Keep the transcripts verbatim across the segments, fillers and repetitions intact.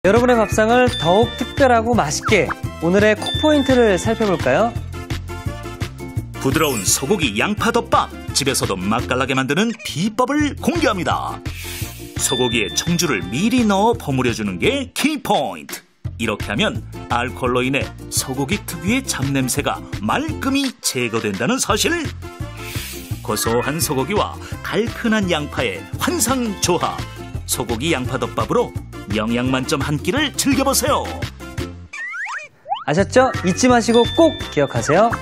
여러분의 밥상을 더욱 특별하고 맛있게 오늘의 콕포인트를 살펴볼까요? 부드러운 소고기 양파덮밥, 집에서도 맛깔나게 만드는 비법을 공개합니다. 소고기에 청주를 미리 넣어 버무려주는 게 키포인트. 이렇게 하면 알코올로 인해 소고기 특유의 잡냄새가 말끔히 제거된다는 사실. 고소한 소고기와 달큰한 양파의 환상조합. 소고기 양파덮밥으로 영양 만점 한 끼를 즐겨보세요. 아셨죠? 잊지 마시고 꼭 기억하세요.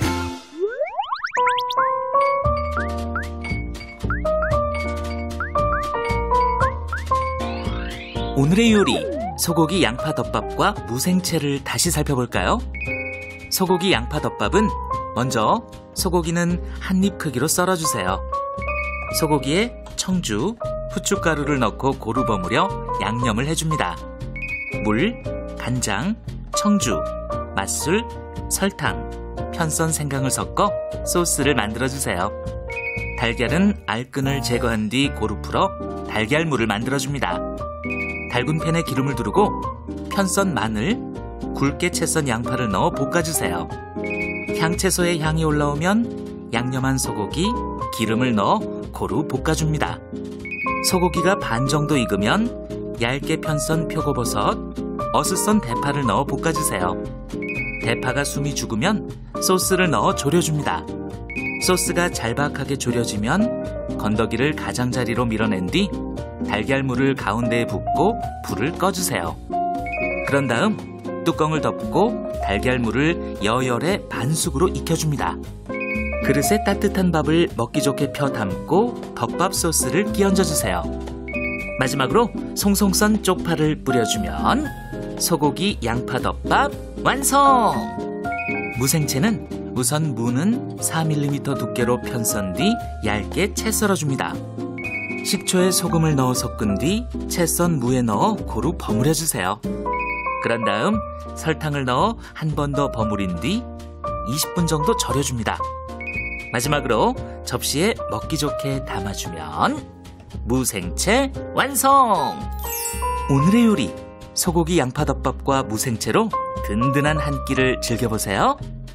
오늘의 요리, 소고기 양파덮밥과 무생채를 다시 살펴볼까요? 소고기 양파덮밥은 먼저 소고기는 한 입 크기로 썰어주세요. 소고기에 청주, 후춧가루를 넣고 고루 버무려 양념을 해줍니다. 물, 간장, 청주, 맛술, 설탕, 편선 생강을 섞어 소스를 만들어주세요. 달걀은 알끈을 제거한 뒤 고루 풀어 달걀물을 만들어줍니다. 달군 팬에 기름을 두르고 편선 마늘, 굵게 채 썬 양파를 넣어 볶아주세요. 향채소의 향이 올라오면 양념한 소고기, 기름을 넣어 고루 볶아줍니다. 소고기가 반 정도 익으면 얇게 편선 표고버섯, 어슷 썬 대파를 넣어 볶아주세요. 대파가 숨이 죽으면 소스를 넣어 졸여줍니다. 소스가 잘박하게 졸여지면 건더기를 가장자리로 밀어낸 뒤 달걀물을 가운데에 붓고 불을 꺼주세요. 그런 다음 뚜껑을 덮고 달걀물을 여열의 반숙으로 익혀줍니다. 그릇에 따뜻한 밥을 먹기 좋게 펴 담고 덮밥 소스를 끼얹어주세요. 마지막으로 송송 썬 쪽파를 뿌려주면 소고기 양파덮밥 완성! 무생채는 우선 무는 사 밀리미터 두께로 편선 뒤 얇게 채 썰어줍니다. 식초에 소금을 넣어 섞은 뒤 채 썬 무에 넣어 고루 버무려주세요. 그런 다음 설탕을 넣어 한 번 더 버무린 뒤 이십 분 정도 절여줍니다. 마지막으로 접시에 먹기 좋게 담아주면 무생채 완성! 오늘의 요리, 소고기 양파덮밥과 무생채로 든든한 한 끼를 즐겨보세요.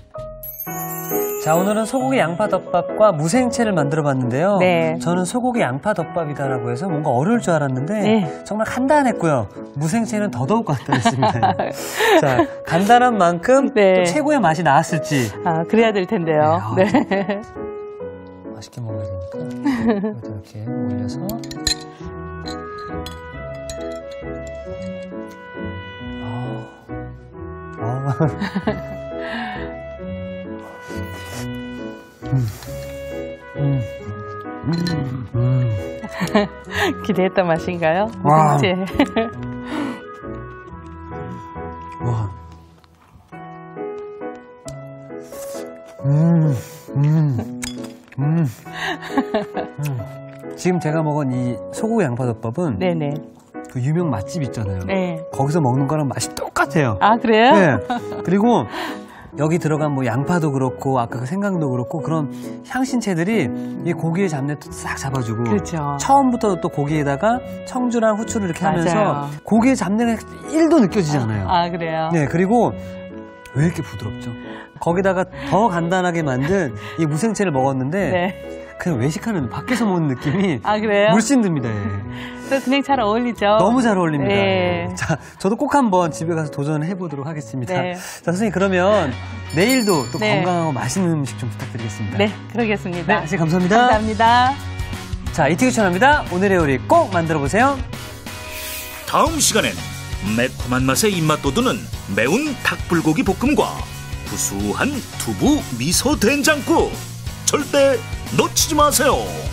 자, 오늘은 소고기 양파덮밥과 무생채를 만들어봤는데요. 네. 저는 소고기 양파덮밥이다라고 해서 뭔가 어려울 줄 알았는데 네. 정말 간단했고요. 무생채는 더더욱 간단했습니다. 자, 간단한 만큼 네. 또 최고의 맛이 나왔을지. 아, 그래야 될 텐데요. 네. 네. 맛있게 먹어야 되니까 이렇게 올려서 아, 아. 음. 음. 음. 음. 기대했던 맛인가요? 와. 무생채. 와. 음. 음. 음. 음. 지금 제가 먹은 이 소고기 양파덮밥은 네네. 그 유명 맛집 있잖아요. 네. 거기서 먹는 거랑 맛이 똑같아요. 아, 그래요? 네. 그리고 여기 들어간 뭐 양파도 그렇고 아까 그 생강도 그렇고 그런 향신채들이 이 고기의 잡내도 싹 잡아주고 그렇죠. 처음부터 또 고기에다가 청주랑 후추를 이렇게 맞아요. 하면서 고기의 잡내가 일도 느껴지잖아요. 아, 그래요? 네, 그리고 왜 이렇게 부드럽죠? 거기다가 더 간단하게 만든 이 무생채를 먹었는데 네. 그냥 외식하는 밖에서 먹는 느낌이 아, 그래요? 물씬 듭니다. 예. 또 그냥 잘 어울리죠? 너무 잘 어울립니다. 네. 예. 자, 저도 꼭 한번 집에 가서 도전해 보도록 하겠습니다. 네. 자, 선생님 그러면 내일도 또 네. 건강하고 맛있는 음식 좀 부탁드리겠습니다. 네, 그러겠습니다. 네, 선생님 감사합니다. 감사합니다. 자, 이티비 채널입니다. 오늘의 요리 꼭 만들어 보세요. 다음 시간엔 매콤한 맛에 입맛 돋우는 매운 닭불고기 볶음과 구수한 두부 미소 된장국. 절대 놓치지 마세요.